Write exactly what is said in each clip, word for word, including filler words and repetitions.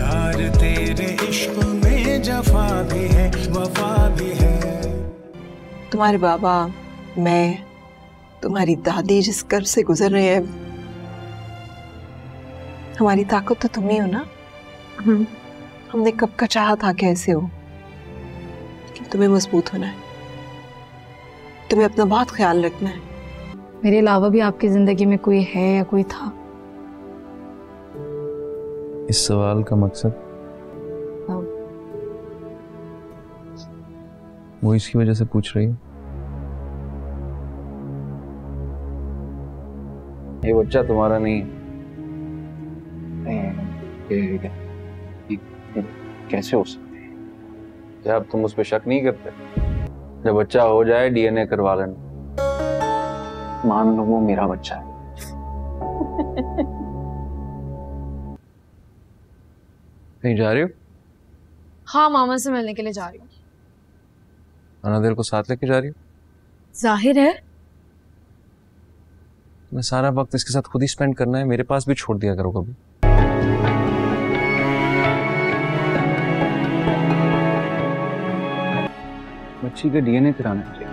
यार तेरे इश्क में जफा भी है वफा भी है। तुम्हारे बाबा, मैं, तुम्हारी दादी जिस कर्ज से गुजर रहे हैं, हमारी ताकत तो तुम ही हो ना। हमने कब का चाहा था कि ऐसे हो, कि तुम्हें मजबूत होना है, तुम्हें अपना बहुत ख्याल रखना है। मेरे अलावा भी आपकी जिंदगी में कोई है या कोई था? इस सवाल का मकसद वो इसकी वजह से पूछ रही है। ये बच्चा तुम्हारा नहीं है। कैसे हो सकती है? क्या अब तुम उस पर शक नहीं करते? जब बच्चा हो जाए डीएनए करवा लेना। मान लो वो मेरा बच्चा है। कहीं जा रही हो? हाँ, मामा से मिलने के लिए जा रही हूँ। अनादिल को साथ लेके जा रही हो? जाहिर है। मैं सारा वक्त इसके साथ खुद ही स्पेंड करना है, मेरे पास भी छोड़ दिया करो कभी। बच्ची का डीएनए कराना चाहिए।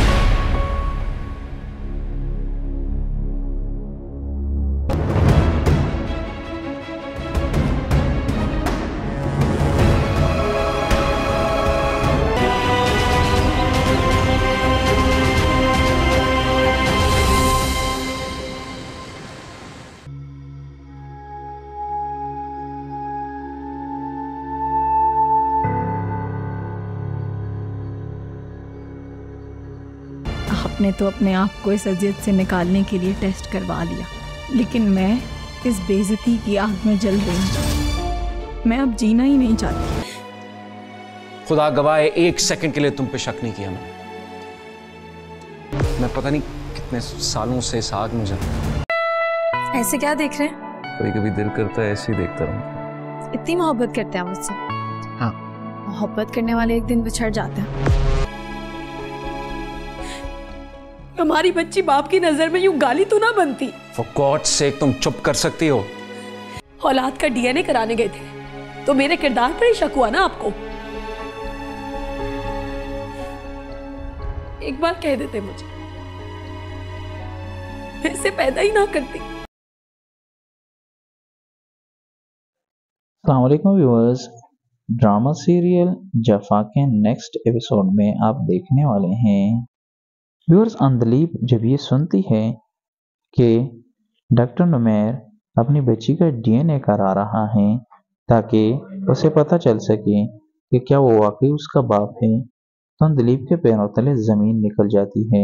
आपने तो अपने आप को इस अजियत से निकालने के लिए टेस्ट करवा लिया, लेकिन मैं इस बेइज्जती की आग में जल रही हूँ। मैं अब जीना ही नहीं चाहती। खुदा गवाह है, एक सेकंड के लिए तुम पे शक नहीं किया मैंने। मैं पता नहीं कितने सालों से इस आग में जल रहा हूं। ऐसे क्या देख रहे हैं? कभी कभी दिल करता है ऐसे ही देखता रहूं। इतनी मोहब्बत करते हैं मुझसे? हाँ। मोहब्बत करने वाले एक दिन बिछड़ जाते हैं। हमारी बच्ची बाप की नजर में यूं गाली तो ना बनती। For God's sake, तुम चुप कर सकती हो? औलाद का डीएनए कराने गए थे तो मेरे किरदार पर ही शक हुआ ना आपको? एक बार कह देते मुझे, मैं इसे पैदा ही ना करती। अस्सलाम वालेकुम व्यूअर्स, ड्रामा सीरियल जफा के नेक्स्ट एपिसोड में आप देखने वाले हैं। व्यूअर्स, अंदलीब जब ये सुनती है कि डॉक्टर नुमैर अपनी बच्ची का डीएनए करा रहा है ताकि उसे पता चल सके कि क्या वो वाकई उसका बाप है, तो अंदलीब के पैरों तले ज़मीन निकल जाती है।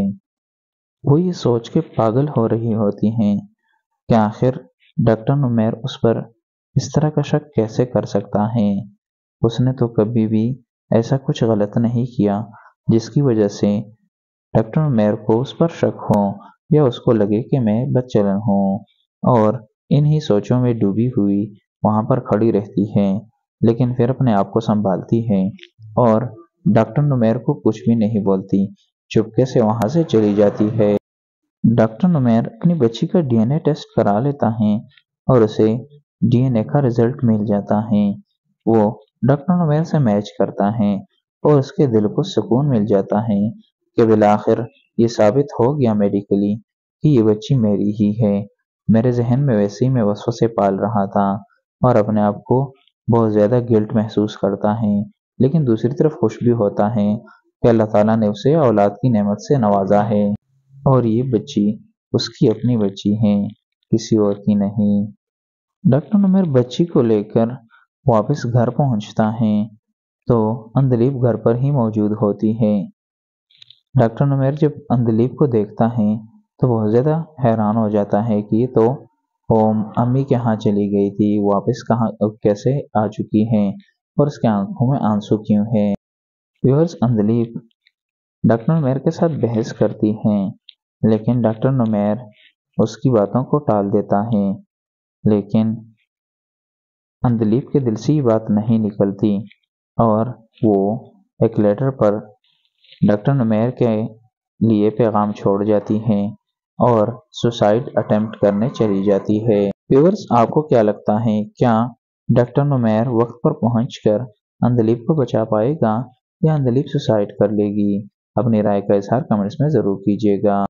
वो ये सोच के पागल हो रही होती हैं कि आखिर डॉक्टर नुमैर उस पर इस तरह का शक कैसे कर सकता है। उसने तो कभी भी ऐसा कुछ गलत नहीं किया जिसकी वजह से डॉक्टर नुमैर को उस पर शक हो या उसको लगे कि मैं बदचलन हूँ, और इन्हीं सोचों में डूबी हुई वहाँ पर खड़ी रहती है, लेकिन फिर अपने आप को संभालती है और डॉक्टर नुमैर को कुछ भी नहीं बोलती, चुपके से वहाँ से चली जाती है। डॉक्टर नुमैर अपनी बच्ची का डीएनए टेस्ट करा लेता है और उसे डीएनए का रिजल्ट मिल जाता है। वो डॉक्टर नुमैर से मैच करता है और उसके दिल को सुकून मिल जाता है कि बिलाखिर ये साबित हो गया मेडिकली कि ये बच्ची मेरी ही है। मेरे जहन में वैसे ही मैं वसवसे पाल रहा था और अपने आप को बहुत ज़्यादा गिल्ट महसूस करता है, लेकिन दूसरी तरफ खुश भी होता है कि अल्लाह ताला ने उसे औलाद की नेमत से नवाजा है और ये बच्ची उसकी अपनी बच्ची है, किसी और की नहीं। डॉक्टर नुमैर बच्ची को लेकर वापस घर पहुंचता है तो अंदलीब घर पर ही मौजूद होती है। डॉक्टर नुमैर जब अंदलीब को देखता है तो बहुत ज़्यादा हैरान हो जाता है कि ये तो ओम अम्मी के यहाँ चली गई थी, वापस कहाँ कैसे आ चुकी है और उसके आंखों में आंसू क्यों है। व्यूअर्स, अंदलीब डॉक्टर नुमैर के साथ बहस करती हैं, लेकिन डॉक्टर नुमैर उसकी बातों को टाल देता है, लेकिन अंदलीब के दिल से ये बात नहीं निकलती और वो एक लेटर पर डॉक्टर नुमैर के लिए पैगाम छोड़ जाती है और सुसाइड अटेम्प्ट करने चली जाती है। व्यूअर्स, आपको क्या लगता है, क्या डॉक्टर नुमैर वक्त पर पहुंचकर अंधलीप को बचा पाएगा या अंधलीप सुसाइड कर लेगी? अपनी राय का इजहार कमेंट्स में ज़रूर कीजिएगा।